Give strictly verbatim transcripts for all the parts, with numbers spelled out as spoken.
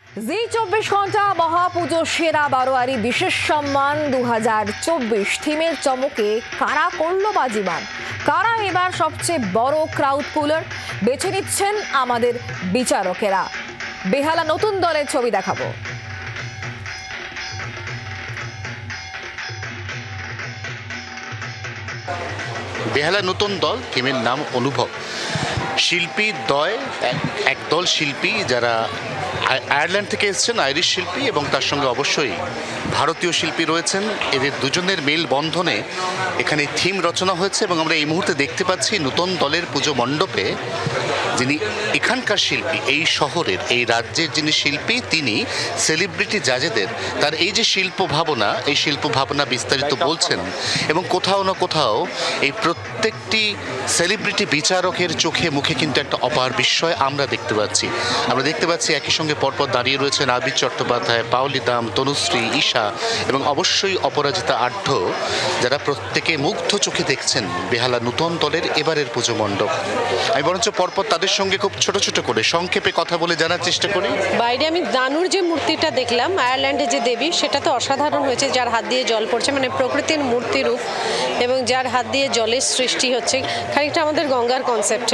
জি চব্বিশ ঘন্টা মহাপুজো সেরা বারোয়ারি বিশেষ সম্মান দু হাজার চব্বিশ থিমের চমকে কারা করল বাজিমাত, কারা এবার সবচেয়ে বড় ক্রাউড পুলার বেছে নিচ্ছেন আমাদের বিচারকেরা। বেহালা নতুন দলের ছবি দেখাবো। বেহালা নতুন দল, থিমের নাম অনুভব। শিল্পী দ্বয়, একদল শিল্পী যারা আয়ারল্যান্ড থেকে এসেছেন, আইরিশ শিল্পী, এবং তার সঙ্গে অবশ্যই ভারতীয় শিল্পী রয়েছেন। এদের দুজনের মেল বন্ধনে এখানে থিম রচনা হয়েছে এবং আমরা এই মুহূর্তে দেখতে পাচ্ছি নতুন দলের পুজো মণ্ডপে যিনি এখানকার শিল্পী, এই শহরের, এই রাজ্যের যিনি শিল্পী, তিনি সেলিব্রিটি জাজেদের তার এই যে শিল্প ভাবনা, এই শিল্প ভাবনা বিস্তারিত বলছেন এবং কোথাও না কোথাও এই প্রত্যেকটি সেলিব্রিটি বিচারকের চোখে মুখে কিন্তু একটা অপার বিস্ময় আমরা দেখতে পাচ্ছি। আমরা দেখতে পাচ্ছি একই সঙ্গে পরপর দাঁড়িয়ে রয়েছেন আবির চট্টোপাধ্যায়, পাওলি দাম, তনুশ্রী, ঈশা এবং অবশ্যই অপরাজিতা আঢ্য, যারা প্রত্যেকে মুগ্ধ চোখে দেখছেন বেহালা নতুন দলের এবারের পুজো মণ্ডপ। আমি বরঞ্চ পরপর তাদের সঙ্গে খুব ছোট ছোট করে সংক্ষেপে কথা বলে জানার চেষ্টা করি। বাইরে আমি দানুর যে মূর্তিটা দেখলাম, আয়ারল্যান্ডে যে দেবী, সেটা তো অসাধারণ হয়েছে। যার হাত দিয়ে জল পড়ছে, মানে প্রকৃতির মূর্তি রূপ, এবং যার হাত দিয়ে জলের সৃষ্টি হচ্ছে, খানিকটা আমাদের গঙ্গার কনসেপ্টে।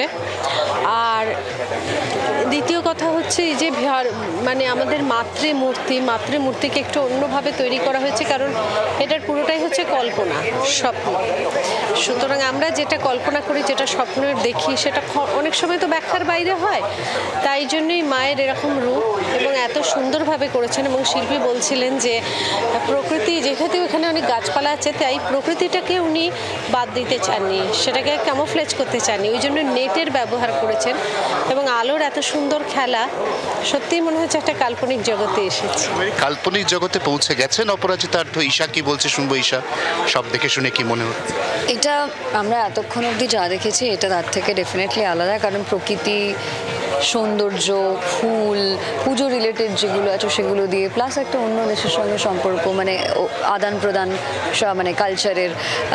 আর দ্বিতীয় কথা হচ্ছে এই যে মানে আমাদের মাতৃমূর্তি মাতৃমূর্তিকে একটু অন্যভাবে তৈরি করা হয়েছে, কারণ এটার পুরোটাই হচ্ছে কল্পনা, স্বপ্ন। সুতরাং আমরা যেটা কল্পনা করি, যেটা স্বপ্নের দেখি, সেটা অনেক সময় তো ব্যাখ্যার বাইরে হয়। তাই জন্যই মায়ের এরকম রূপ এবং এত সুন্দরভাবে করেছেন। এবং শিল্পী বলছিলেন যে প্রকৃতি, যেহেতু এখানে অনেক গাছপালা আছে, তাই প্রকৃতিটাকে উনি বাদ দিতে চাননি, সেটাকে ক্যামোফ্লেজ করতে চাননি, ওই জন্য নেটের ব্যবহার করেছেন। এবং আলোর এত সুন্দর খেলা, সত্যিই মনে হচ্ছে একটা কাল্পনিক জগতে এসেছে। কাল্পনিক জগতে পৌঁছে গেছেন অপরাজিতা আঢ্য। ঈশা কি বলছে শুনবো। ঈশা, সব দেখে শুনে কি মনে হচ্ছে? এটা আমরা এতক্ষণ অবধি যা দেখেছি এটা তার থেকে ডেফিনেটলি আলাদা, কারণ প্রকৃতি, সৌন্দর্য, ফুল, পুজো রিলেটেড যেগুলো আছে সেগুলো দিয়ে, প্লাস একটা অন্য দেশের সঙ্গে সম্পর্ক, মানে আদান প্রদান, মানে কালচারের,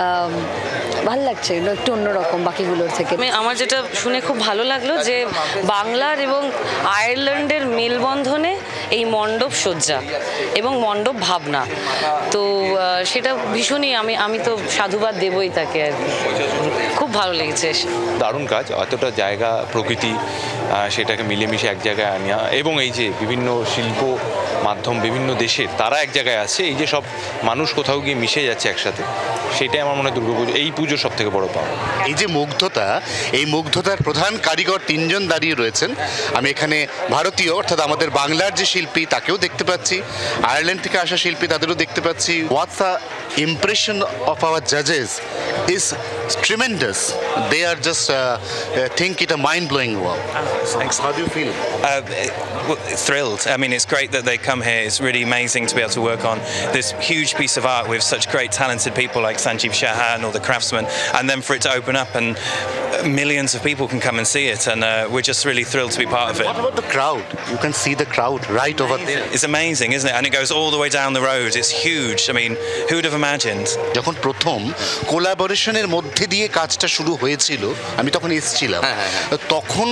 ভাল লাগছে, একটু অন্যরকম বাকিগুলোর থেকে। আমার যেটা শুনে খুব ভালো লাগলো যে বাংলার এবং আয়ারল্যান্ডের মেলবন্ধনে এই মণ্ডপ সজ্জা এবং মণ্ডপ ভাবনা, তো সেটা ভীষণই আমি আমি তো সাধুবাদ দেবই তাকে আর কি। খুব ভালো লেগেছে, দারুণ কাজ। অতটা জায়গা, প্রকৃতি, সেটাকে মিলেমিশে এক জায়গায় আনা, এবং এই যে বিভিন্ন শিল্প মাধ্যম বিভিন্ন দেশের, তারা এক জায়গায় আসছে, এই যে সব মানুষ কোথাও গিয়ে মিশে যাচ্ছে একসাথে, সেটাই আমার মনে হয় দুর্গাপুজো, এই পুজোর সব থেকে বড় পাওয়া। এই যে মুগ্ধতা, এই মুগ্ধতার প্রধান কারিগর তিনজন দাঁড়িয়ে রয়েছেন। আমি এখানে ভারতীয়, অর্থাৎ আমাদের বাংলার যে শিল্পী, তাকেও দেখতে পাচ্ছি, আয়ারল্যান্ড থেকে আসা শিল্পী, তাদেরও দেখতে পাচ্ছি। What's the impression of our judges is tremendous. They are just uh, uh, think it a mind-blowing work. Thanks. How do you feel? Uh, thrilled. I mean, it's great that they come here. It's really amazing to be able to work on this huge piece of art with such great talented people like Sanjeev Shahan or the craftsmen, and then for it to open up and millions of people can come and see it, and uh, we're just really thrilled to be part of it. What about the crowd? You can see the crowd right over there. It's amazing, isn't it? And it goes all the way down the road. It's huge. I mean, who would have imagined? যখন প্রথম কোলাবোরেশনের মধ্যে দিয়ে কাজটা শুরু হয়েছিল, আমি তখন এসেছিলাম, তখন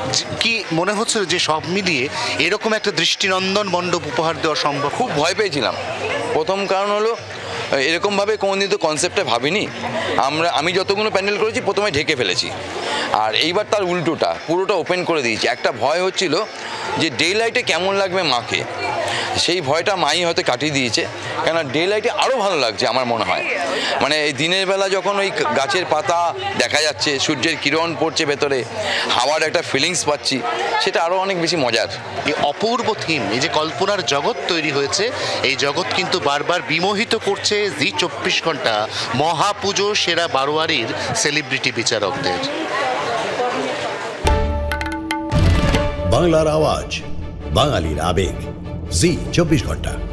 কি মনে হচ্ছে যে সব মিলিয়ে এরকম একটা দৃষ্টিনন্দন মণ্ডপ উপহার দেওয়া সম্ভব? খুব ভয় পেয়েছিলাম। প্রথম কারণ হলো এরকমভাবে কোনোদিন তো কনসেপ্টে ভাবিনি আমরা। আমি যতগুলো প্যান্ডেল করেছি প্রথমে ঢেকে ফেলেছি, আর এইবার তার উল্টোটা, পুরোটা ওপেন করে দিয়েছি। একটা ভয় হচ্ছিল যে ডে লাইটে কেমন লাগবে মাকে, সেই ভয়টা মাই হয়তো কাটিয়ে দিয়েছে, কেন ডে লাইটে আরও ভালো লাগছে আমার মনে হয়। মানে এই দিনের বেলা যখন ওই গাছের পাতা দেখা যাচ্ছে, সূর্যের কিরণ পড়ছে ভেতরে, হাওয়ার একটা ফিলিংস পাচ্ছি, সেটা আরও অনেক বেশি মজার। এই অপূর্ব থিম, এই যে কল্পনার জগৎ তৈরি হয়েছে, এই জগৎ কিন্তু বারবার বিমোহিত করছে জি চব্বিশ ঘন্টা মহাপুজো সেরা বারোয়ারির সেলিব্রিটি বিচারকদের। বাংলার আওয়াজ, বাঙালির আবেগ, জি চব্বিশ ঘন্টা।